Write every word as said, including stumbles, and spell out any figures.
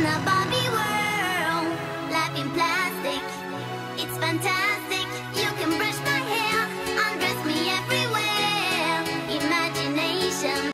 a Barbie world, life in plastic, it's fantastic.